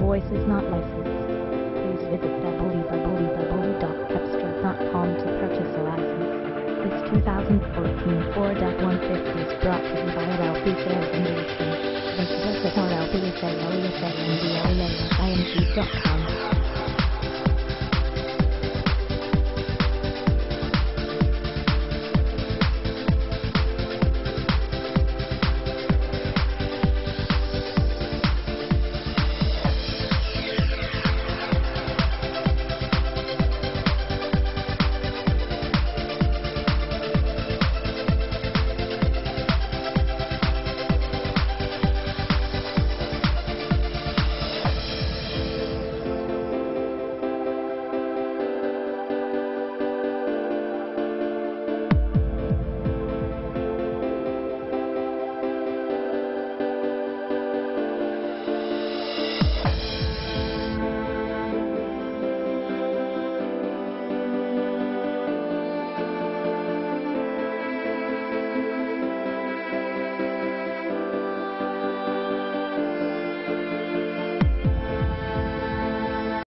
voice is not licensed. Please visit www.cepstral.com to purchase a license. This 2014 Ford F-150 is brought to you by RLB Sales and Leasing. Visit us at rlbsaleandleasing.com.